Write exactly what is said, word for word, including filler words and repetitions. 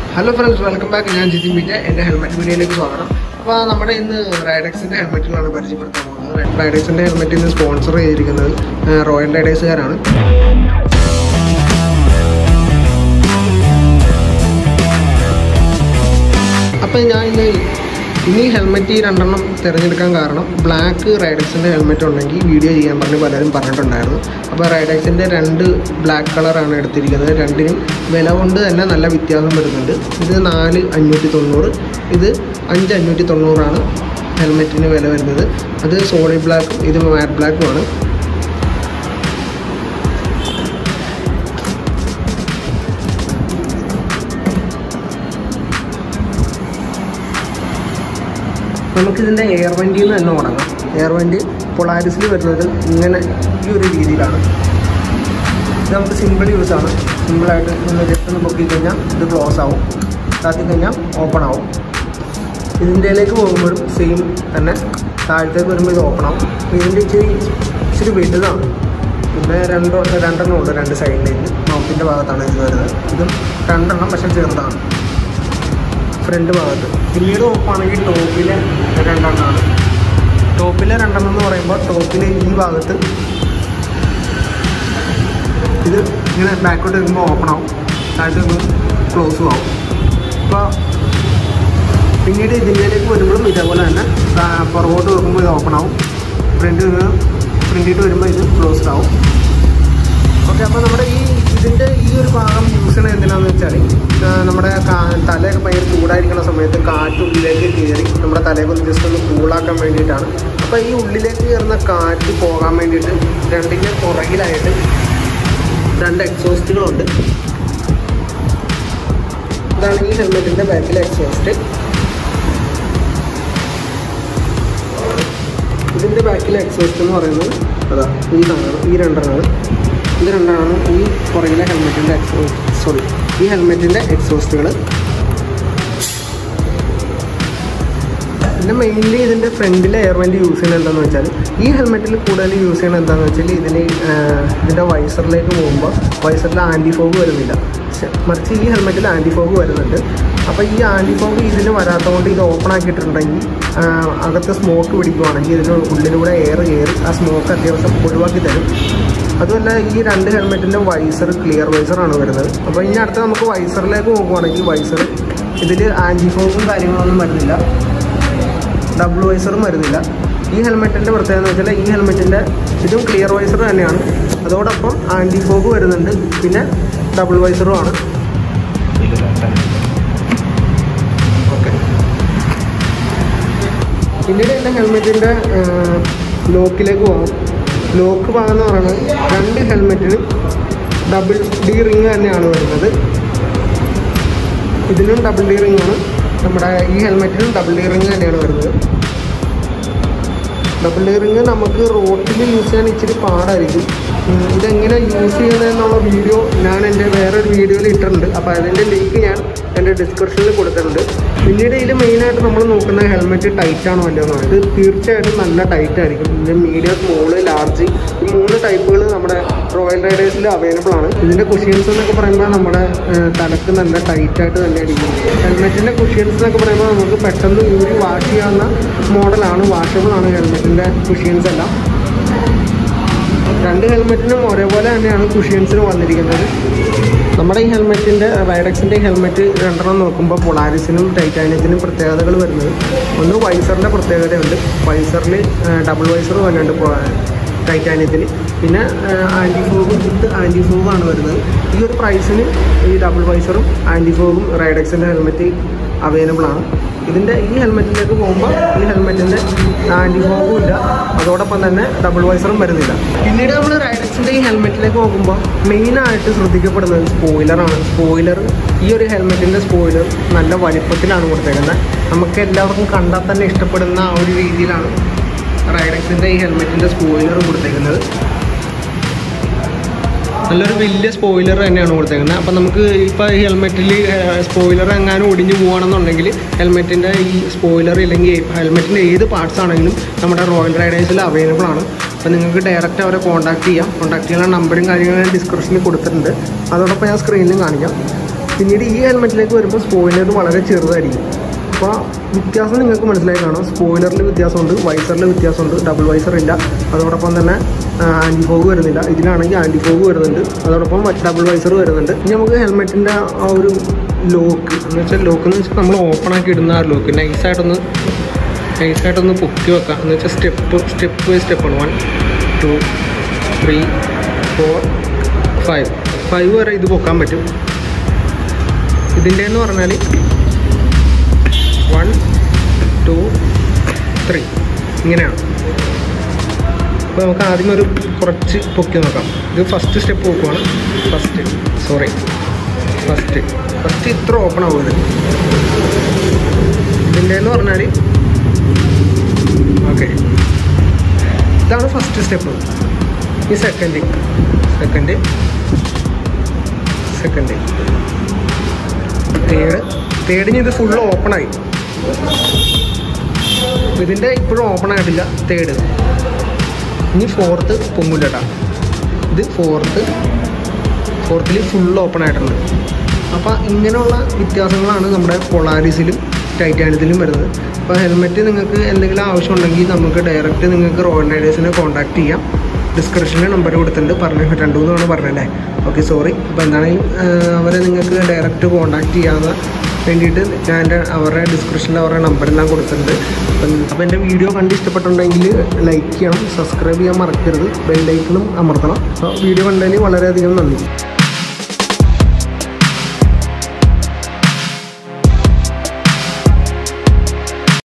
Hello friends, welcome back. I am Jithin Vijay. I am helmet video. അപ്പോൾ നമ്മുടെ ഇന്ന് റൈഡക്സിൻ്റെ ഹെൽമെറ്റിലാണ് പരിചയപ്പെടുത്താൻ പോകുന്നത്. റൈഡക്സിൻ്റെ ഹെൽമെറ്റിൽ നിന്ന് സ്പോൺസർ ചെയ്തിരിക്കുന്നത് റോയൽ റൈഡേഴ്സുകാരാണ്. അപ്പോൾ ഞാൻ ഇന്ന് ഇനി ഹെൽമെറ്റ് ഈ രണ്ടെണ്ണം തിരഞ്ഞെടുക്കാൻ കാരണം ബ്ലാക്ക് റൈഡക്സിൻ്റെ ഹെൽമെറ്റ് ഉണ്ടെങ്കിൽ വീഡിയോ ചെയ്യാൻ പറഞ്ഞ് പലരും പറഞ്ഞിട്ടുണ്ടായിരുന്നു. അപ്പോൾ റൈഡക്സിൻ്റെ രണ്ട് ബ്ലാക്ക് കളറാണ് എടുത്തിരിക്കുന്നത്. രണ്ടിനും വില കൊണ്ട് തന്നെ നല്ല വ്യത്യാസം വരുന്നുണ്ട്. ഇത് നാല് അഞ്ഞൂറ്റി തൊണ്ണൂറ്, ഇത് അഞ്ച് അഞ്ഞൂറ്റി തൊണ്ണൂറാണ് ഹെൽമെറ്റിന് വില വരുന്നത്. അത് സോളിഡ് ബ്ലാക്കും ഇത് മാറ്റ് ബ്ലാക്കുമാണ്. നമുക്കിതിൻ്റെ എയർ വണ്ടിയിൽ നിന്ന് തന്നെ തുടങ്ങാം. എയർ വണ്ടി പൊളാരിസിൽ വരുന്നത് ഇങ്ങനെ ഈ ഒരു രീതിയിലാണ്. ഇത് നമുക്ക് സിമ്പിൾ യൂസാണ്. സിമ്പിളായിട്ട് ഒന്ന് ജസ്റ്റ് ഒന്ന് പൊക്കി കഴിഞ്ഞാൽ ഇത് ക്ലോസ് ആവും, താത്തി കഴിഞ്ഞാൽ ഓപ്പൺ ആവും. ഇതിൻ്റെയിലേക്ക് പോകുമ്പോഴും സെയിം തന്നെ, താഴത്തേക്ക് വരുമ്പോൾ ഇത് ഓപ്പൺ ആവും. ഇതിൻ്റെ ഇച്ചിരി ഇച്ചിരി വലുതാണ്. പിന്നെ രണ്ടോ രണ്ടെണ്ണം ഉണ്ട് രണ്ട് സൈഡിലേക്ക്. മൗത്തിൻ്റെ ഭാഗത്താണ് ഇത് വരുന്നത്. ഇത് രണ്ടെണ്ണം പക്ഷേ ചെറുതാണ് ഫ്രണ്ട് ഭാഗത്ത്. പിന്നീട് നോക്കുകയാണെങ്കിൽ ടോപ്പിലെ രണ്ടെണ്ണമാണ്. ടോപ്പിലെ രണ്ടെണ്ണം എന്ന് പറയുമ്പോൾ ടോപ്പിലെ ഈ ഭാഗത്ത് ഇത് ഇങ്ങനെ ബാക്കോട്ട് വരുമ്പോൾ ഓപ്പൺ ആവും, താഴത്ത് വരുമ്പോൾ ക്ലോസും ആവും. അപ്പോൾ പിന്നീട് ഇതിൻ്റെയിലേക്ക് വരുമ്പോഴും ഇതേപോലെ തന്നെ പുറകോട്ട് വെക്കുമ്പോൾ ഇത് ഓപ്പൺ ആവും, ഫ്രണ്ട് ഫ്രണ്ടിട്ട് വരുമ്പോൾ ഇത് ക്ലോസ്ഡ് ആവും. ഓക്കെ, അപ്പോൾ നമ്മുടെ ഈ ഇതിൻ്റെ ഈ ഒരു ഭാഗം യൂസ് ചെയ്യണത് എന്തിനാണെന്ന് വെച്ചാൽ നമ്മുടെ തലയൊക്കെ ഭയങ്കര ചൂടായിരിക്കുന്ന സമയത്ത് കാറ്റ് ഉള്ളിലേക്ക് കയറി നമ്മുടെ തലയൊക്കെ ഒന്ന് ജസ്റ്റ് ഒന്ന് കൂളാക്കാൻ വേണ്ടിയിട്ടാണ്. അപ്പോൾ ഈ ഉള്ളിലേക്ക് കയറുന്ന കാറ്റ് പോകാൻ വേണ്ടിയിട്ട് രണ്ടിൻ്റെ പുറകിലായിട്ട് രണ്ട് എക്സോസ്റ്റുകളുണ്ട്. ഇതാണ് ഈ ഹെൽമെറ്റിൻ്റെ ബാക്കിലെ എക്സോസ്റ്റ്. ഇതിൻ്റെ ബാക്കിലെ എക്സോസ്റ്റ് എന്ന് പറയുന്നത് അതാ ഈ സാധനമാണ്, ഈ രണ്ടെണ്ണമാണ്. ഇത് രണ്ടാണ് ഈ പുറകിലെ ഹെൽമെറ്റിൻ്റെ എക്സോ സോറി ഈ ഹെൽമെറ്റിൻ്റെ എക്സോസ്റ്റുകൾ. പിന്നെ മെയിൻലി ഇതിൻ്റെ ഫ്രണ്ടിലെ എയർ വെൻ്റ് യൂസ് ചെയ്യുന്നത് എന്താണെന്ന് വെച്ചാൽ ഈ ഹെൽമെറ്റിൽ കൂടുതൽ യൂസ് ചെയ്യുന്നത് എന്താണെന്ന് വെച്ചാൽ ഇതിന് ഇതിൻ്റെ വൈസറിലേക്ക് പോകുമ്പോൾ വൈസറിൽ ആൻറ്റി ഫോഗ് വരുന്നില്ല, മറിച്ച് ഈ ഹെൽമെറ്റിൽ ആൻറ്റി ഫോഗ് വരുന്നുണ്ട്. അപ്പോൾ ഈ ആൻറ്റി ഫോഗ് ഇതിന് വരാത്തതുകൊണ്ട് ഇത് ഓപ്പൺ ആക്കിയിട്ടുണ്ടെങ്കിൽ അകത്ത് സ്മോക്ക് പിടിക്കുവാണെങ്കിൽ ഇതിന് ഉള്ളിലൂടെ എയർ കയറി ആ സ്മോക്ക് അത്യാവശ്യം ഒഴിവാക്കി തരും. അതുമല്ല ഈ രണ്ട് ഹെൽമെറ്റിൻ്റെ വൈസർ ക്ലിയർ വൈസറാണ് വരുന്നത്. അപ്പോൾ ഇനി അടുത്ത് നമുക്ക് വൈസറിലേക്ക് നോക്കുവാണെങ്കിൽ വൈസർ ഇതിൽ ആൻറ്റി ഫോഗും കാര്യങ്ങളൊന്നും വരുന്നില്ല, ഡബിൾ വൈസറും വരുന്നില്ല. ഈ ഹെൽമെറ്റിൻ്റെ പ്രത്യേകത എന്ന് വെച്ചാൽ ഈ ഹെൽമെറ്റിൻ്റെ ഇതും ക്ലിയർ വൈസർ തന്നെയാണ്, അതോടൊപ്പം ആൻറ്റി ഫോഗ് വരുന്നുണ്ട്, പിന്നെ ഡബിൾ വൈസറുമാണ്. ഓക്കെ, പിന്നീട് എൻ്റെ ഹെൽമെറ്റിൻ്റെ ലോക്കിലേക്ക് പോകാം. ലോക്ക് ഭാഗം എന്ന് പറയുന്നത് രണ്ട് ഹെൽമെറ്റിനും ഡബിൾ ഡി റിങ് തന്നെയാണ് വരുന്നത്. ഇതിനും ഡബിൾ ഡി റിങ് ആണ്, നമ്മുടെ ഈ ഹെൽമെറ്റിനും ഡബിൾ ഡി റിങ് തന്നെയാണ് വരുന്നത്. ഡബിൾ ഡി റിങ് നമുക്ക് റോട്ടിൽ യൂസ് ചെയ്യാൻ ഇച്ചിരി പാടായിരിക്കും. ഇതെങ്ങനെ യൂസ് ചെയ്യുന്നതെന്നുള്ള വീഡിയോ ഞാൻ എൻ്റെ വേറൊരു വീഡിയോയിൽ ഇട്ടിട്ടുണ്ട്. അപ്പോൾ അതിൻ്റെ ലിങ്ക് ഞാൻ എൻ്റെ ഡിസ്ക്രിപ്ഷനിൽ കൊടുത്തിട്ടുണ്ട്. പിന്നീട് ഇതിൽ മെയിനായിട്ട് നമ്മൾ നോക്കുന്ന ഹെൽമെറ്റ് ടൈറ്റ് ആണോ അല്ലയോ എന്നാണ്. ഇത് തീർച്ചയായിട്ടും നല്ല ടൈറ്റ് ആയിരിക്കും. ഇതിൻ്റെ മീഡിയം, സ്മോള്, ലാർജ് ഈ മൂന്ന് ടൈപ്പുകൾ നമ്മുടെ റോയൽ റൈഡേഴ്സിൽ അവൈലബിൾ ആണ്. ഇതിൻ്റെ കുഷ്യൻസ് എന്നൊക്കെ പറയുമ്പോൾ നമ്മുടെ തലക്ക് നല്ല ടൈറ്റായിട്ട് തന്നെ ഇരിക്കും. ഹെൽമെറ്റിൻ്റെ കുഷ്യൻസ് എന്നൊക്കെ പറയുമ്പോൾ നമുക്ക് പെട്ടെന്ന് യൂരി വാഷ് ചെയ്യാവുന്ന മോഡലാണ്, വാഷബിൾ ആണ് ഹെൽമെറ്റിൻ്റെ കുഷ്യൻസ് എല്ലാം. രണ്ട് ഹെൽമെറ്റിനും ഒരേപോലെ തന്നെയാണ് കുഷ്യൻസിന് വന്നിരിക്കുന്നത്. നമ്മുടെ ഈ ഹെൽമെറ്റിൻ്റെ റൈഡക്സിൻ്റെ ഹെൽമെറ്റ് രണ്ടെണ്ണം നോക്കുമ്പോൾ പൊളാരിസിനും ടൈറ്റാനിയത്തിനും പ്രത്യേകതകൾ വരുന്നത് ഒന്ന് വൈസറിൻ്റെ പ്രത്യേകതയുണ്ട്. വൈസറിൽ ഡബിൾ വൈസർ വരുന്നുണ്ട് ടൈറ്റാനിയത്തിൽ. പിന്നെ ആൻറ്റി ഫോഗും വിത്ത് ആൻറ്റി ഫോഗാണ് വരുന്നത്. ഈ ഒരു പ്രൈസിന് ഈ ഡബിൾ വൈസറും ആൻറ്റി ഫോഗും റൈഡക്സിൻ്റെ ഹെൽമെറ്റ് അവൈലബിൾ ആണ്. ഇതിൻ്റെ ഈ ഹെൽമെറ്റിലേക്ക് പോകുമ്പോൾ ഈ ഹെൽമെറ്റിൻ്റെ ആൻറ്റി ഫോഗും ഇല്ല, അതോടൊപ്പം തന്നെ ഡബിൾ വൈസറും വരുന്നില്ല. പിന്നീട് നമ്മൾ റൈഡക്സിൻ്റെ ഈ ഹെൽമെറ്റിലേക്ക് നോക്കുമ്പോൾ മെയിനായിട്ട് ശ്രദ്ധിക്കപ്പെടുന്നത് സ്പോയിലറാണ്. സ്പോയിലർ ഈ ഒരു ഹെൽമെറ്റിൻ്റെ സ്പോയിലർ നല്ല വലിപ്പത്തിലാണ് കൊടുത്തേക്കുന്നത്. നമുക്ക് എല്ലാവർക്കും കണ്ടാൽ തന്നെ ഇഷ്ടപ്പെടുന്ന ആ ഒരു രീതിയിലാണ് റൈഡക്സിൻ്റെ ഈ ഹെൽമെറ്റിൻ്റെ സ്പോയിലർ കൊടുത്തേക്കുന്നത്. നല്ലൊരു വലിയ സ്പോയിലർ തന്നെയാണ് കൊടുത്തേക്കുന്നത്. അപ്പോൾ നമുക്ക് ഇപ്പോൾ ഈ ഹെൽമെറ്റിൽ സ്പോയിലർ എങ്ങാനും ഒടിഞ്ഞു പോകുകയാണെന്നുണ്ടെങ്കിൽ ഹെൽമെറ്റിൻ്റെ ഈ സ്പോയിലർ ഇല്ലെങ്കിൽ ഹെൽമെറ്റിൻ്റെ ഏത് പാർട്സ് ആണെങ്കിലും നമ്മുടെ റോയൽ റൈഡേഴ്സിൽ അവൈലബിൾ ആണ്. അപ്പോൾ നിങ്ങൾക്ക് ഡയറക്റ്റ് അവരെ കോൺടാക്ട് ചെയ്യാം. കോൺടാക്ട് ചെയ്യാനുള്ള നമ്പറും കാര്യങ്ങളും ഡിസ്ക്രിപ്ഷനിൽ കൊടുത്തിട്ടുണ്ട്. അതോടൊപ്പം ഞാൻ സ്ക്രീനിലും കാണിക്കാം. പിന്നീട് ഈ ഹെൽമെറ്റിലേക്ക് വരുമ്പോൾ സ്പോയിലർ വളരെ ചെറുതായിരിക്കും. അപ്പോൾ വ്യത്യാസം നിങ്ങൾക്ക് മനസ്സിലായി കാണും. സ്പോയിലറിൽ വ്യത്യാസമുണ്ട്, വൈസറിൽ വ്യത്യാസമുണ്ട്, ഡബിൾ വൈസർ ഇല്ല. അതോടൊപ്പം തന്നെ ആൻറ്റി ഫോഗ് വരുന്നില്ല. ഇതിലാണെങ്കിൽ ആൻറ്റി ഫോഗ് വരുന്നുണ്ട്, അതോടൊപ്പം ഡബിൾ വൈസർ വരുന്നുണ്ട്. ഇനി നമുക്ക് ഹെൽമെറ്റിൻ്റെ ആ ഒരു ലോക്ക് എന്ന് വെച്ചാൽ ലോക്ക് എന്ന് വെച്ചാൽ നമ്മൾ ഓപ്പൺ ആക്കി ഇടുന്ന ആ ലോക്ക് നൈസായിട്ടൊന്ന് നൈസായിട്ടൊന്ന് പൊക്കി വെക്കാം. എന്ന് വെച്ചാൽ സ്റ്റെപ്പ് സ്റ്റെപ്പ് ബൈ സ്റ്റെപ്പാണ്. One two three four five five വരെ ഇത് പൊക്കാൻ പറ്റും. ഇതിൻ്റെ എന്ന് പറഞ്ഞാൽ വൺ ടു ത്രീ ഇങ്ങനെയാണ്. അപ്പോൾ നമുക്ക് ആദ്യം ഒരു കുറച്ച് പൊക്കി നോക്കാം. ഇത് ഫസ്റ്റ് സ്റ്റെപ്പ് നോക്കുവാണ്. ഫസ്റ്റ് സോറി ഫസ്റ്റ് ഫസ്റ്റ് ഇത്ര ഓപ്പൺ ആവുന്നത്. ഇതിൻ്റെ എന്ന് പറഞ്ഞാൽ ഓക്കെ, ഇതാണ് ഫസ്റ്റ് സ്റ്റെപ്പ്. ഈ സെക്കൻഡ് സെക്കൻഡ് സെക്കൻഡ് തേർഡ് തേർഡിന് ഇത് ഫുള്ള് ഓപ്പണായി. ഇതിൻ്റെ ഇപ്പോഴും ഓപ്പൺ ആയിട്ടില്ല തേർഡ്. ഇനി ഫോർത്ത് പൊങ്ങില്ല കേട്ടോ. ഇത് ഫോർത്ത് ഫോർത്തിൽ ഫുള്ള് ഓപ്പൺ ആയിട്ടുണ്ട്. അപ്പോൾ ഇങ്ങനെയുള്ള വ്യത്യാസങ്ങളാണ് നമ്മുടെ പൊളാരിസിലും ടൈറ്റാനിയത്തിലും വരുന്നത്. അപ്പോൾ ഹെൽമെറ്റ് നിങ്ങൾക്ക് എന്തെങ്കിലും ആവശ്യമുണ്ടെങ്കിൽ നമുക്ക് ഡയറക്റ്റ് നിങ്ങൾക്ക് റോയൽ റൈഡേഴ്സിനെ കോൺടാക്ട് ചെയ്യാം. ഡിസ്ക്രിപ്ഷനിൽ നമ്പർ കൊടുത്തിട്ടുണ്ട്. പറഞ്ഞു രണ്ടു മൂന്നാണ് പറഞ്ഞല്ലേ. Okay sorry. അപ്പോൾ എന്താണെങ്കിലും അവരെ നിങ്ങൾക്ക് ഡയറക്റ്റ് കോൺടാക്ട് ചെയ്യാവുന്ന വേണ്ടിയിട്ട് ഞാൻ എൻ്റെ അവരുടെ ഡിസ്ക്രിപ്ഷനിൽ അവരുടെ നമ്പറെല്ലാം കൊടുത്തിട്ടുണ്ട്. അപ്പം അപ്പോൾ എൻ്റെ വീഡിയോ കണ്ട് ഇഷ്ടപ്പെട്ടിട്ടുണ്ടെങ്കിൽ ലൈക്ക് ചെയ്യണം, സബ്സ്ക്രൈബ് ചെയ്യാൻ മറക്കരുത്, ബെൽ ഐക്കണും അമർത്തണം. അപ്പോൾ വീഡിയോ കണ്ടതിൽ വളരെയധികം നന്ദി.